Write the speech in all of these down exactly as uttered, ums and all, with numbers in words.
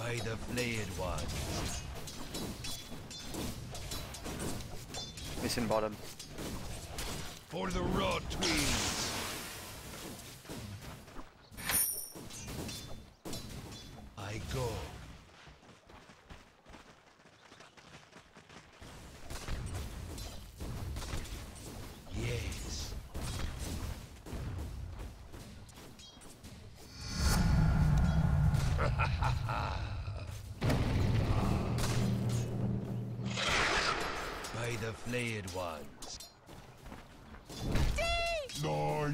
By the flayed ones. Missing bottom. For the raw twins. I go. Yes. By the flayed ones. Nine.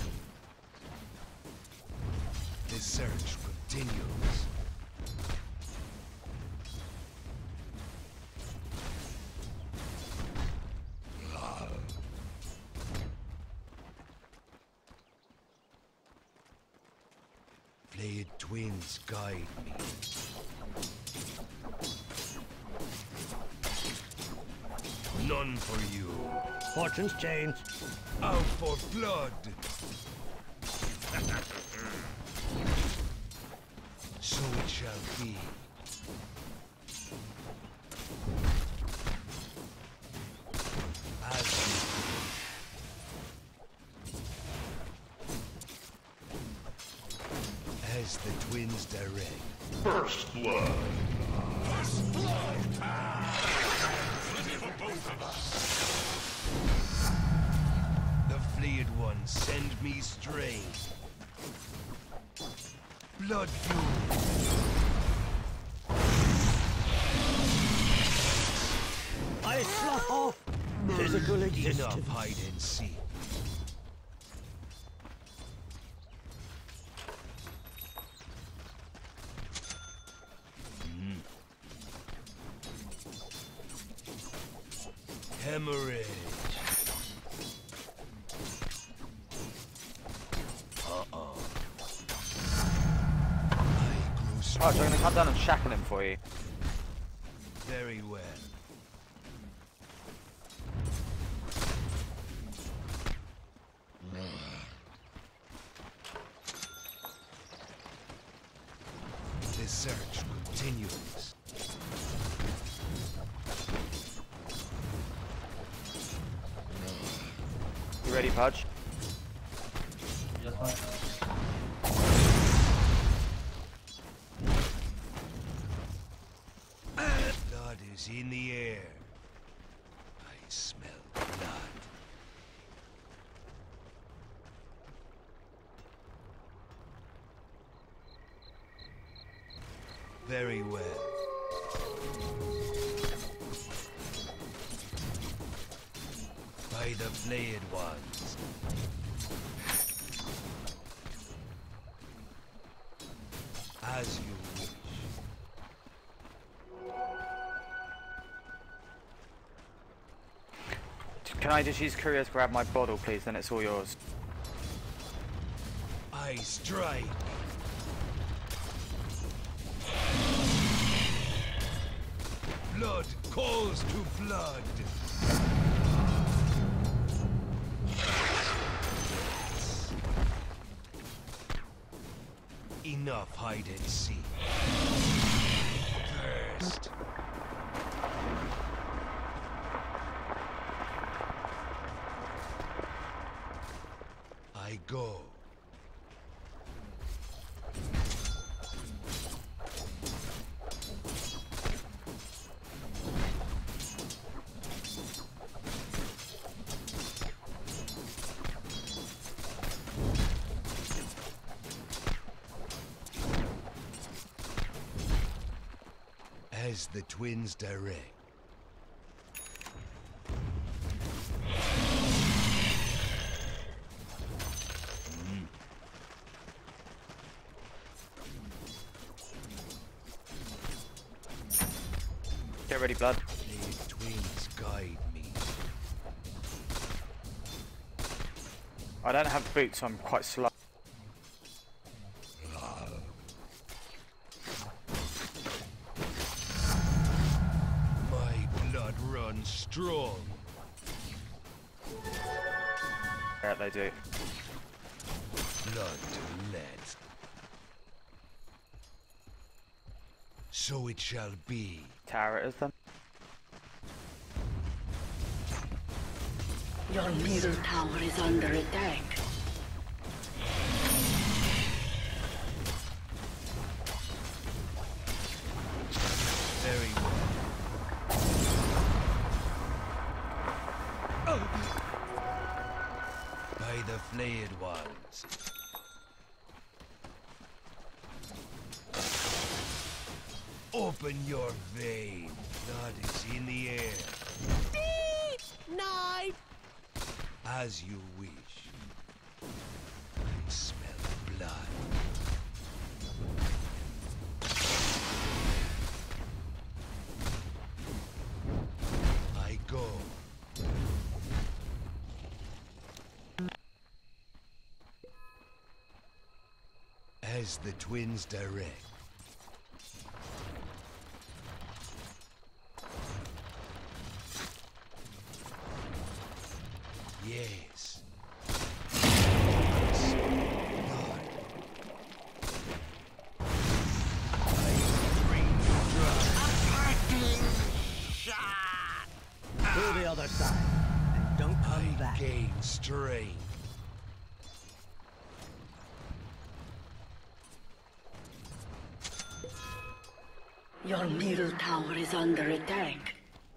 The search continues. Flayed twins guide me. None for you. Fortune's change. Out for blood. So it shall be. As you wish. As the twins direct. First blood. First blood. Plenty for both of us. The fleet ones send me straight. Blood fuel. I slough off physical existence. Enough hide and seek. Mm. Hemorrhage. Uh-oh. Oh, so I'm gonna come down and shackle him for you. Very well. The search continues. You ready, Pudge? Yes, mate. Blood is in the air. I smell blood. Very well. By the flayed ones. As you wish. Can I just use courier to grab my bottle, please? Then it's all yours. I strike. Blood calls to blood. Enough hide and seek. First. I go. As the twins direct. Mm. Get ready, blood. The twins guide me. I don't have boots, so I'm quite slow. Strong. Yeah, they do. Blood to lead. So it shall be. Tower it is then. Your middle tower is under attack. Very well. Oh. By the flayed ones. Open your vein. Blood is in the air. Night! As you wish. I smell blood. I go. As the twins direct. Yes. Blood. I drink blood. To the other side. And don't come I back. gain strength. Your middle tower is under attack.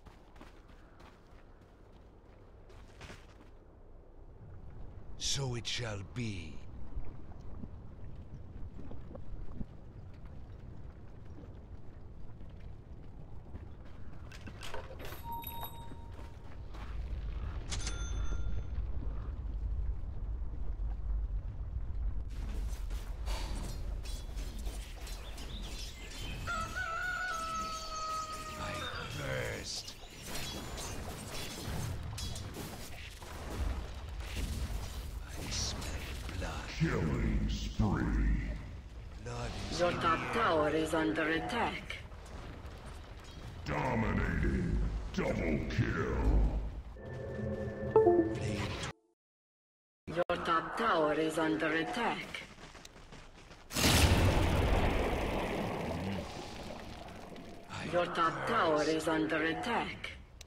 So it shall be. I thirst. I smell blood. Killing spree. Blood is Your in top the air. tower is under attack. Dominating. Double kill. Blade Your top tower is under attack. I Your top thirst. tower is under attack.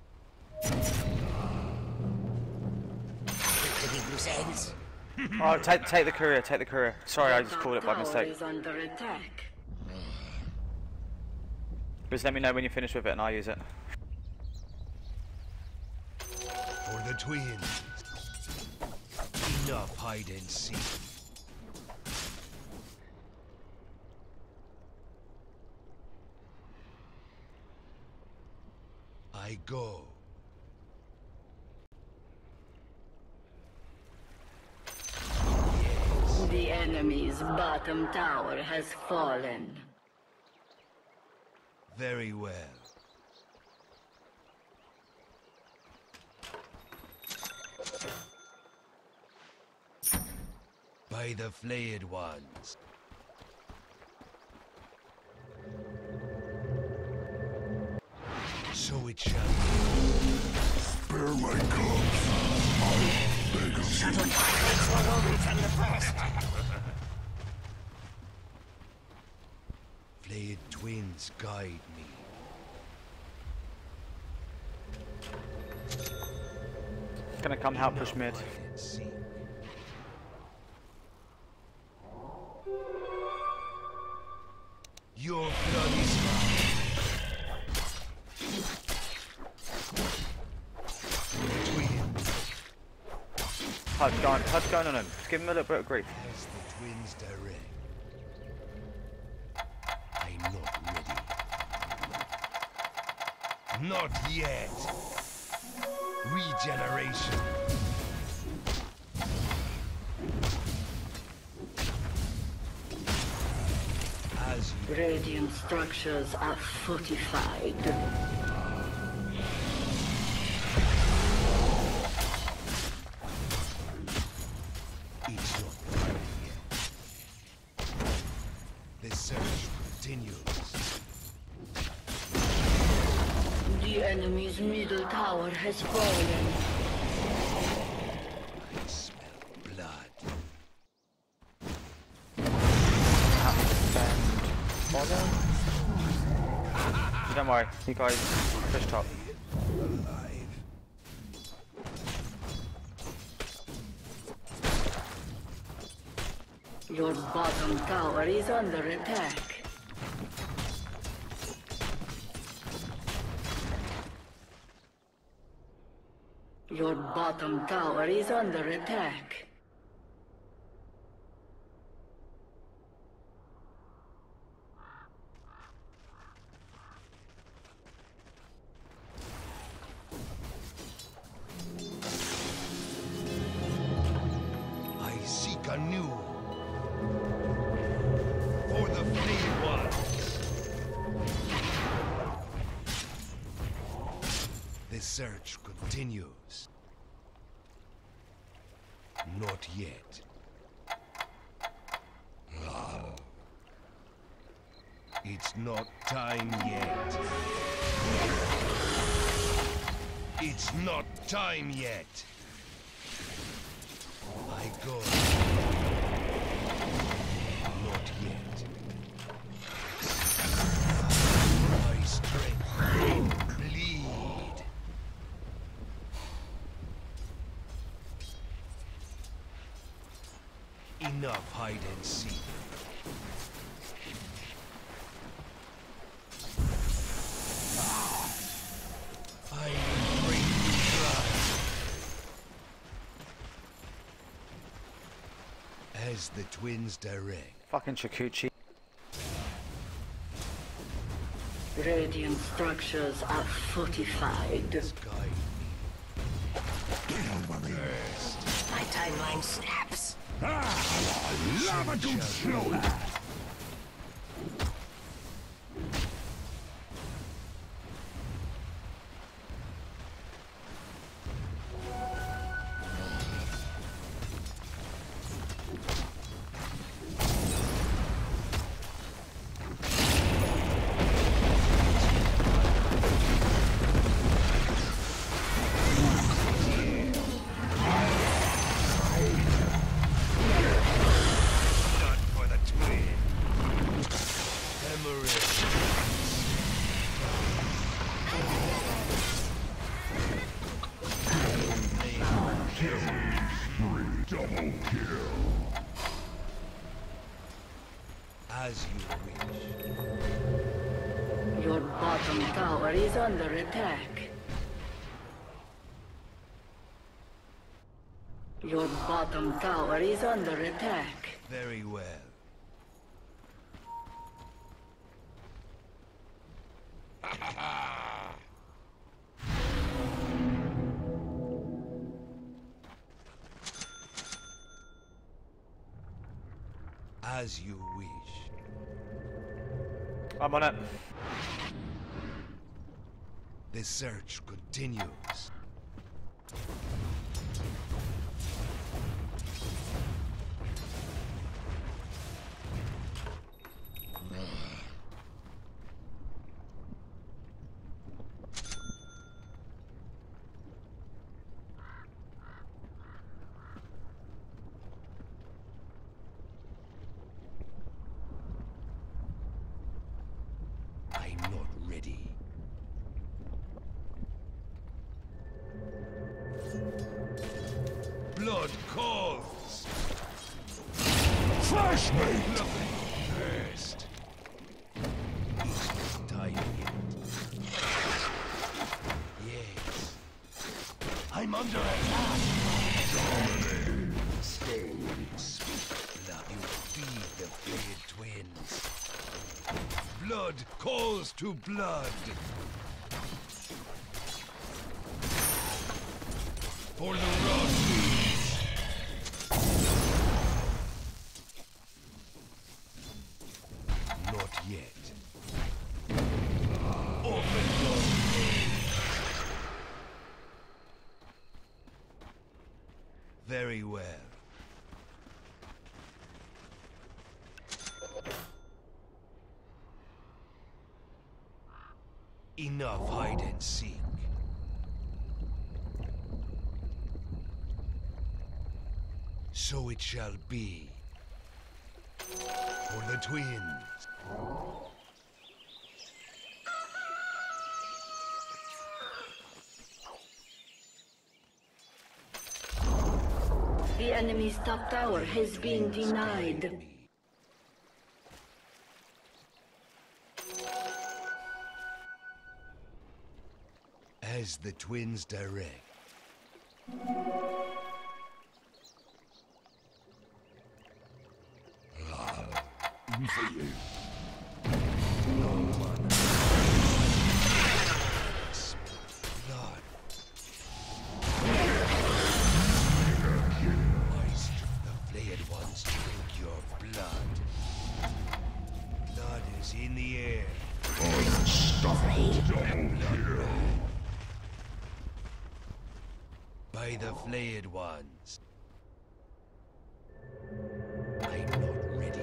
Oh, take take the courier, take the courier. Sorry, I Your just top called it by tower mistake. is under attack. Just let me know when you're finished with it and I'll use it. For the twins. Enough hide and seek. I go. Yes. The enemy's bottom tower has fallen. Very well. By the flayed ones. So it shall be. Spare my cubs. I beg of you. Flayed twins guide me. Gonna come help push mid. Hide and seek. Your blood is mine. Twins, Touch going, touch going on him. Just give him a little bit of grief. as the twins direct. I'm not ready. Not yet. Regeneration. As you Radiant structures are fortified. It's not done yet. The search continues. The enemy's middle tower has fallen. I smell blood. Follow. Don't worry, you guys push top. Alive. Your bottom tower is under attack. Your bottom tower is under attack. I seek anew for the fleeing ones. The search continues. Not yet. Ah. It's not time yet. It's not time yet. I go. Not yet. My strength. Bleed. Enough hide and seek. I will bring you blood. As the twins direct. Fucking Chikuchi. Radiant structures are fortified. Guide me. First, My timeline snaps. Lava to slow. not for the twin. Hemorrhage. Double kill. As you wish. Your bottom tower is under attack. Your bottom tower is under attack. Very well. As you wish. I'm on it. The search continues. I'm not ready. Blood calls. Fresh meat. Look first. It's time yet. Yes. I'm under attack. Dominating. Blood, you feed the flayed twins. Blood calls to blood. For the Rosses. Not yet. Open your gates. Very well. Enough hide and seek. So it shall be. For the twins. The enemy's top tower has been denied. As the twins direct. For you. Blood. The flayed ones drink your blood. Blood is in the air. Unstoppable double kill. By the flayed ones. I'm not ready.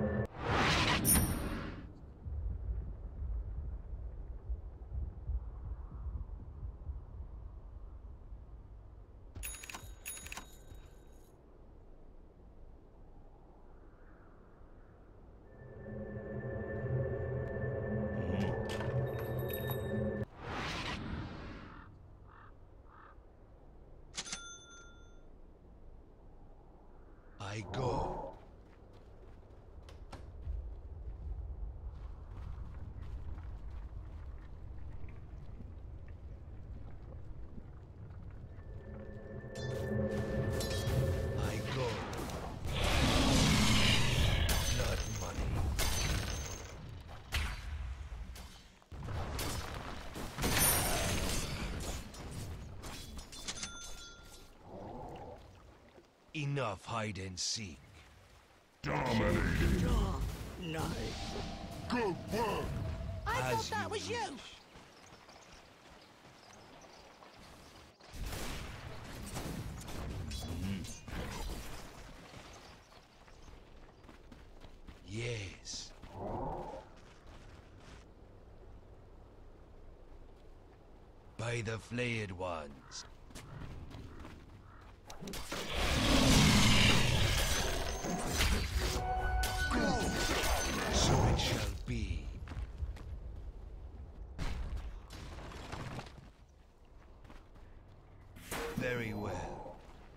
I go. I go. Blood money. Enough hide and seek. Dominating. Oh, nice. Good work. I As thought that you was you. wish. Yes. By the flayed ones. So it shall be. Very well.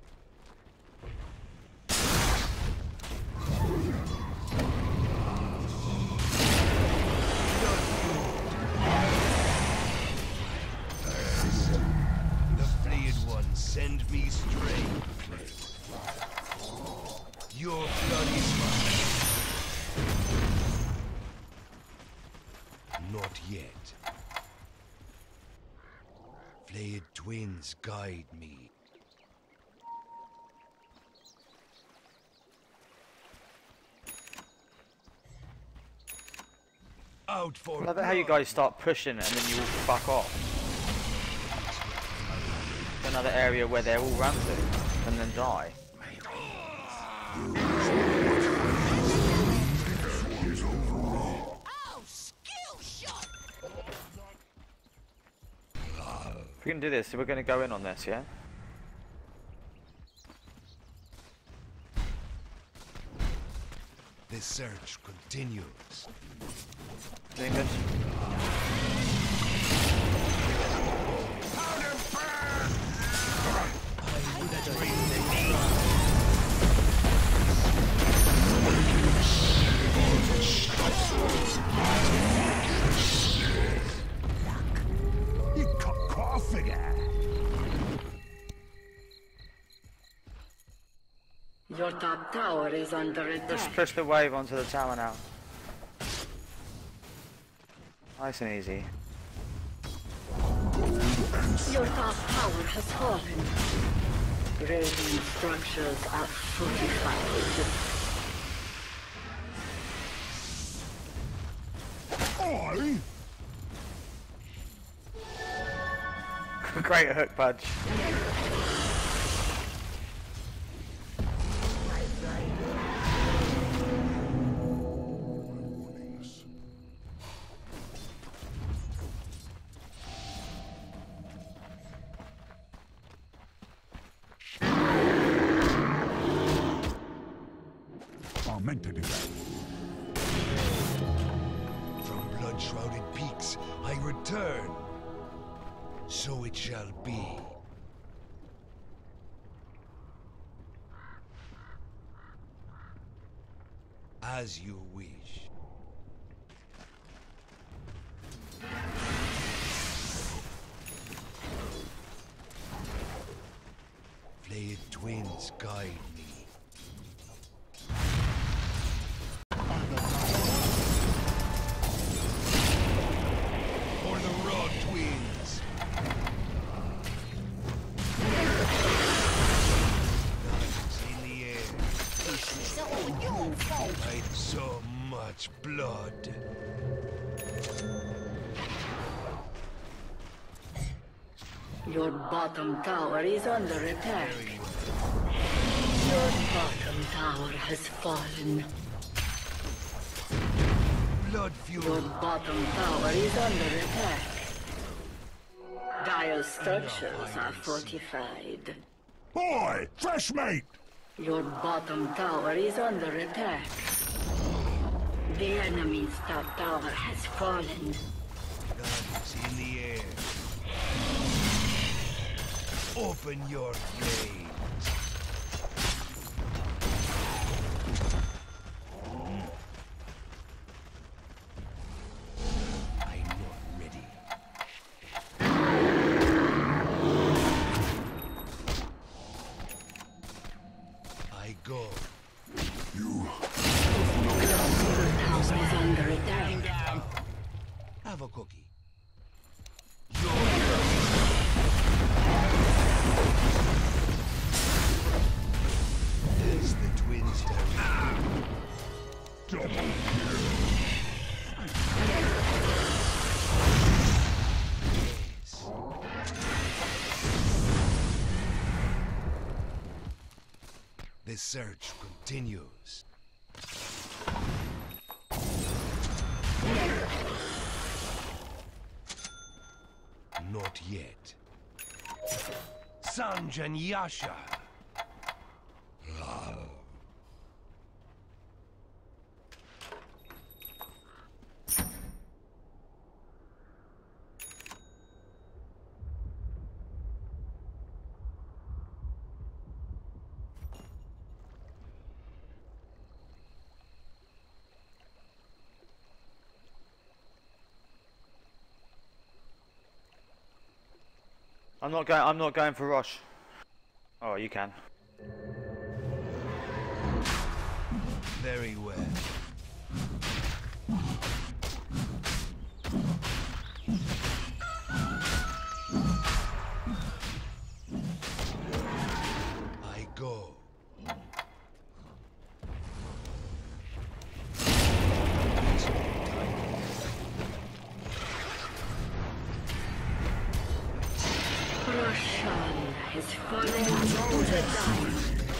The flayed ones send me straight. Your blood is mine. Not yet. Flayed twins guide me. Out for I love it how you blood. guys start pushing and then you all fuck off. Another area where they're all run to and then die. Oh, skill shot. If we can do this, so we're going to go in on this, yeah? The search continues. English? You cut coughing. Your top tower is under Just attack. push the wave onto the tower now. Nice and easy. Your top tower has fallen. Radiant structures are fortified. I? Great hook punch. I meant to do that. From blood-shrouded peaks, I return. So it shall be. As you wish. Flayed twins guide me. For the raw twins. Guns in the air. Like so much blood. Your bottom tower is under attack. Your bottom tower has fallen. Blood Your fuel. bottom tower is under attack. Dire structures are fortified. Boy, fresh mate! Your bottom tower is under attack. The enemy's top tower has fallen. Guns in the air. Open your flames. I'm not ready. I go. You Your tower is under attack. Have a cookie. As the twins direct. double kill. Yes. The search continues. Not yet. Sanjan Yasha. I'm not going. I'm not going for Rosh. Oh, you can. Very well. I go. Roshan has fallen to the die.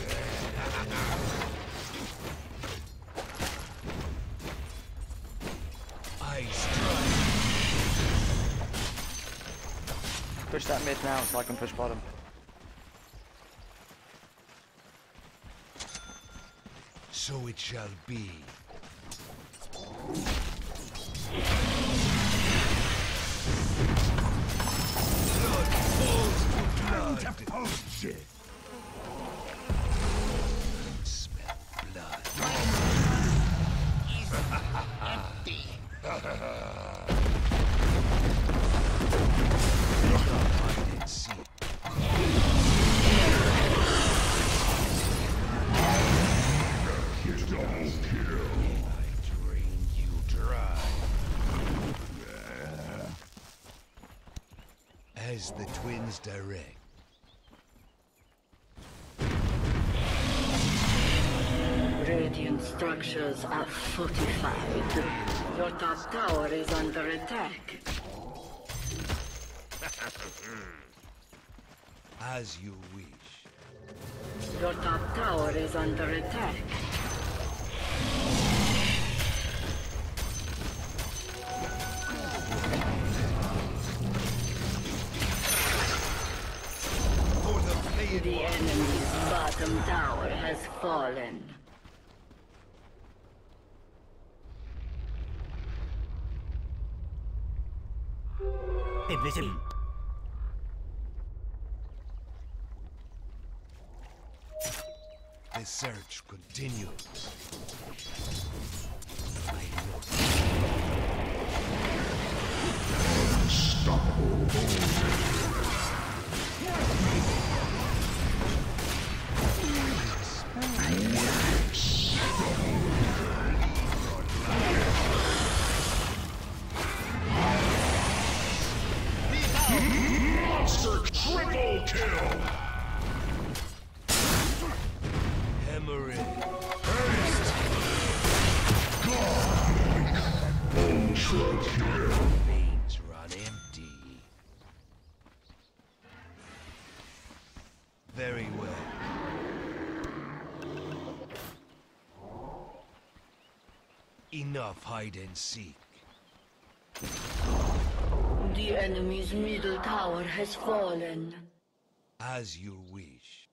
I strike. Push that mid now so I can push bottom. So it shall be. Blood falls to blood. Time to poach it. Smell blood. Hide and seek. Double kill. I drain you dry. As the twins direct. Radiant structures are fortified. Your top tower is under attack. As you wish. Your top tower is under attack. For the playing The one. enemy's bottom tower has fallen. Invisible. The search continues. Monster triple kill! Hemorrhage. Ultra kill! Veins run empty. Very well. Enough hide and seek. The enemy's middle tower has fallen. As you wish.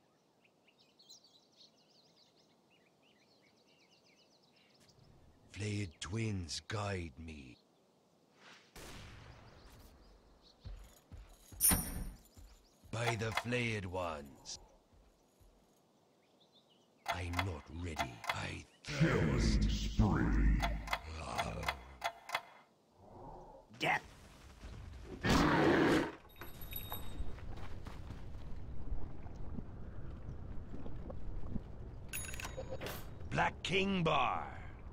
Flayed twins guide me. By the flayed ones. I'm not ready. I thirst. Killing spree! Death. Black King Bar.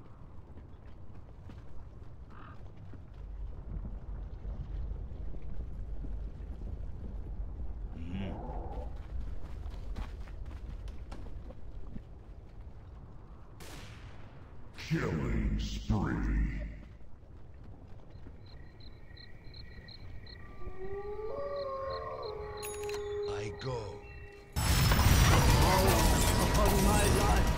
Killing spree! I go. Upon my life.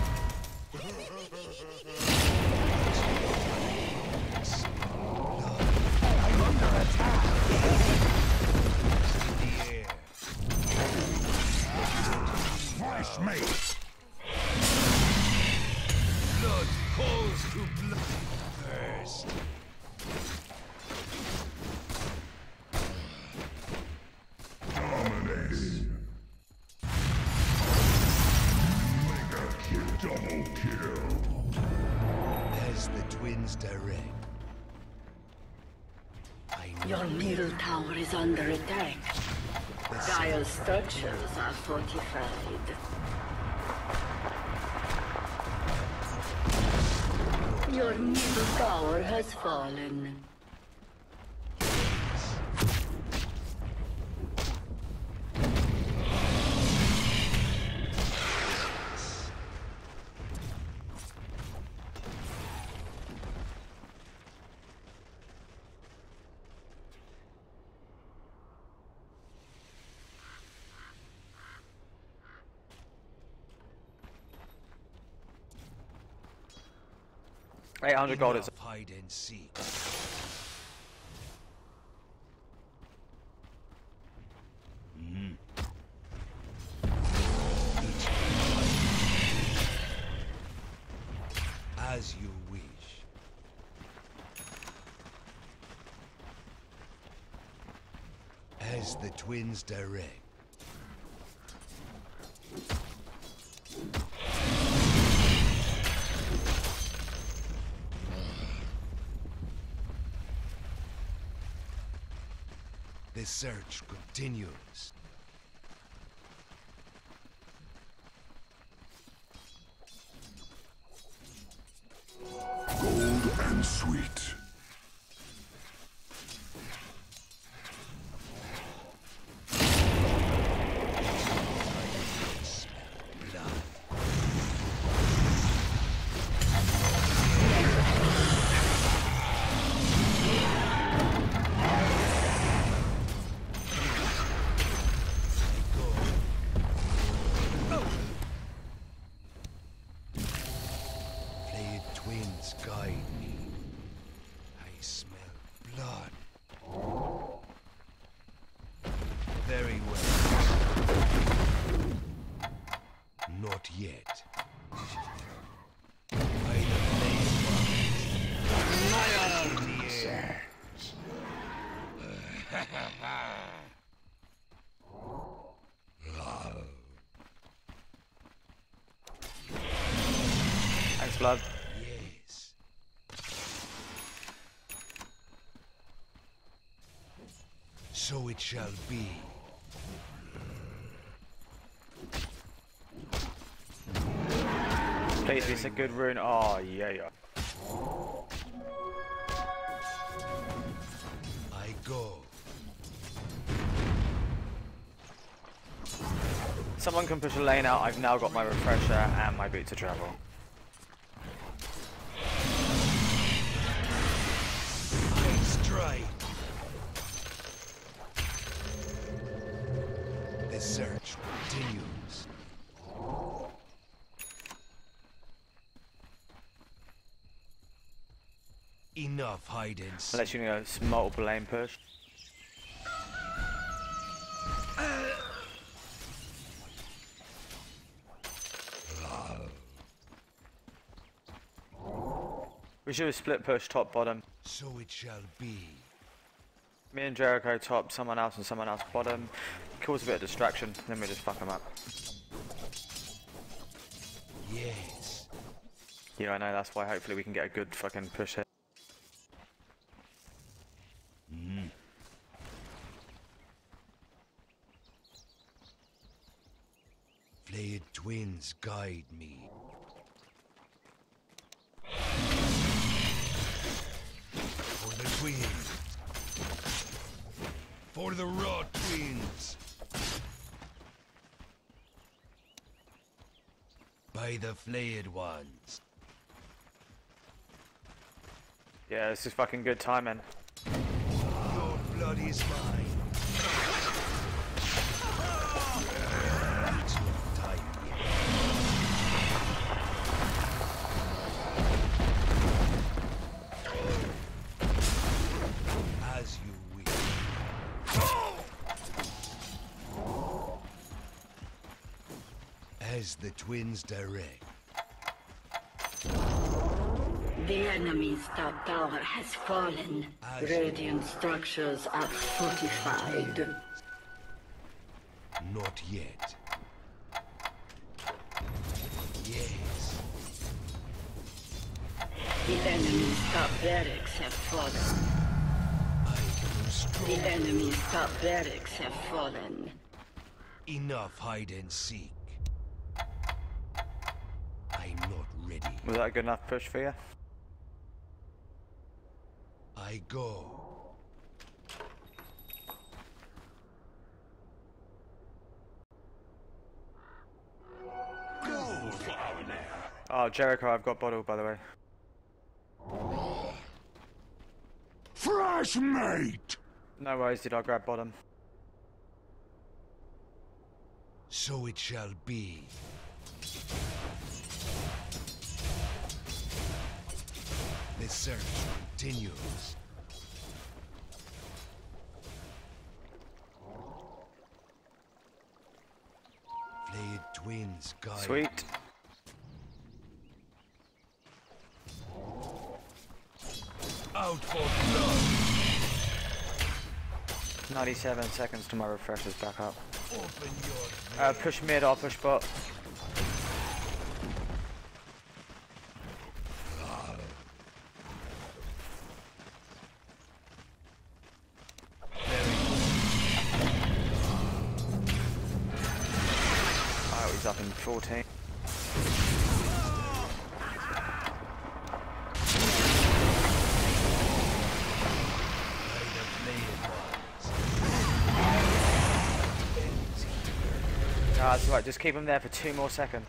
I'm under attack. In the air. Slice mate! Blood calls to blood. First. Dominating! Mega kill! Double kill! As the twins direct. I know Your middle tower is under attack. the Dire structures are fortified. Your middle tower has fallen. eight hundred gold is. Enough hide and seek. Mm. As you wish. As the twins direct. The search continues. Gold and sweet. Blood. Flayed twins guide me. I smell blood. Very well. Not yet. By the flayed ones. In the air. Thanks, blood. Yes. So it shall be. Please be a good rune. Oh, yeah, yeah. I go. Someone can push a lane out. I've now got my refresher and my boot to travel. I strike. The search continues. Enough hide and seek. Unless you know it's multiple lane push. We should have split push top bottom. So it shall be. Me and Jericho top, someone else and someone else bottom. Cause a bit of distraction, then we just fuck them up. Yes. Yeah, I know, that's why hopefully we can get a good fucking push hit. Mm. Flayed twins guide me. For the twins. For the raw twins. By the flayed ones. Yeah, this is fucking good timing. Your blood is mine. It's not time yet. As you wish. As the twins direct. The enemy's top tower has fallen. As Radiant structures are fortified. Not yet. Yes. The enemy's top barracks have fallen. I am strong. The enemy's top barracks have fallen. Enough hide and seek. I'm not ready. Was that a good enough push for you? I go. Go, flower now. Oh, Jericho, I've got bottle, by the way. Fresh mate! No worries, did I grab bottom? So it shall be. The search continues. Flayed twins guide. Sweet. Out for blood. ninety-seven seconds to my refreshers back up. Open your Uh, push mid, I'll push bot. Oh, he's up in fourteen. No, that's right, just keep him there for two more seconds.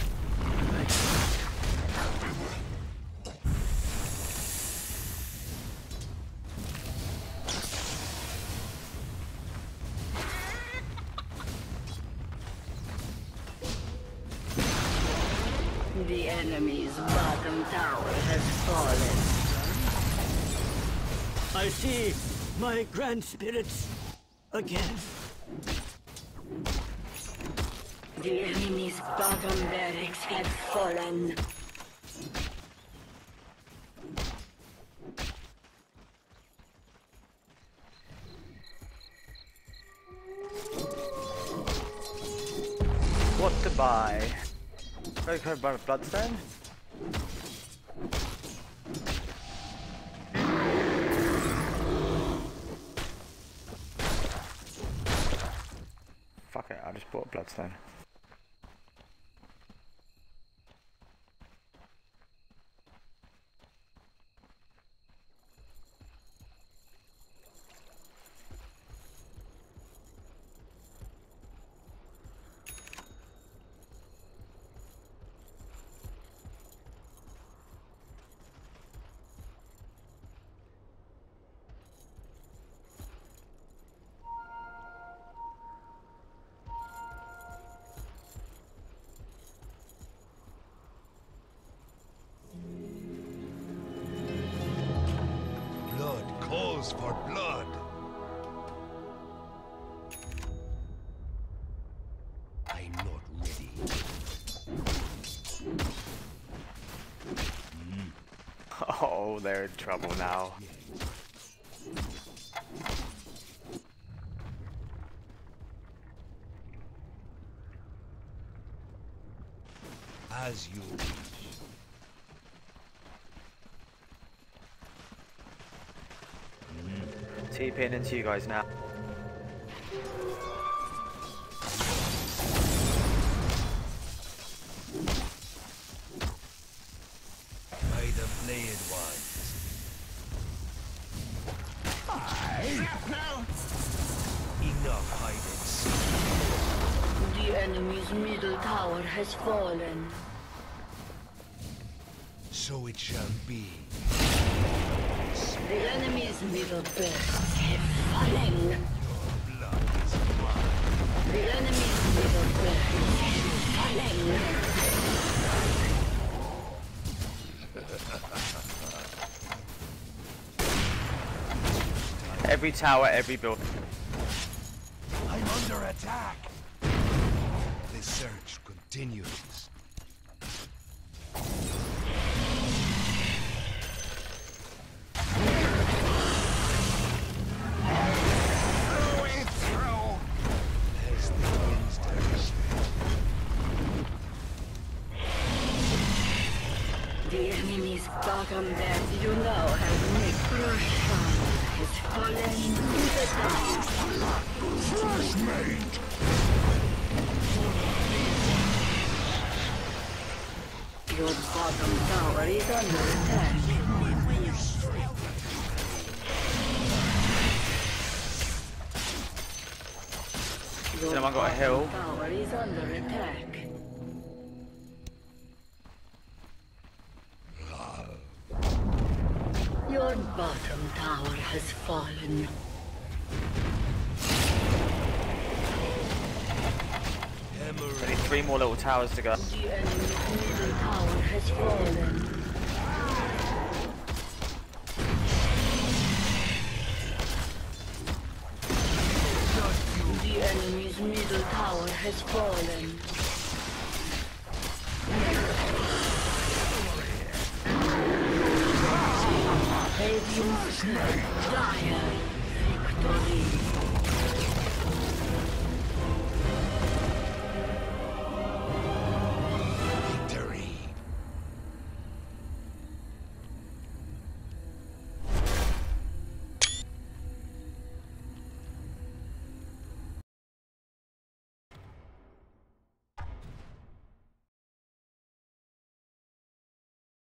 The enemy's bottom tower has fallen. I see my grand spirits again. The enemy's bottom barracks have fallen. What to buy? Go buy Bloodstone? I just bought a bloodstone. Blood calls for blood. I'm not ready. Oh, they're in trouble now. As you wish. T-pin into you guys now. By the blade ones. Enough hide and seek. The enemy's middle tower has fallen. So it shall be. The enemy's middle barracks have fallen. Your blood is mine. The enemy's middle barracks have fallen. Every tower, every building. I'm under attack. The search continues. As the winds turn. The enemy's bottom deck, you know, has made crucial. Has fallen to the dark. First mate! Your bottom tower is under attack. Your Has anyone got a hill? bottom tower is under attack. Your bottom tower has fallen. Only three more little towers to go. The enemy's middle tower has fallen. The enemy's middle tower has fallen. Radiant dire victory.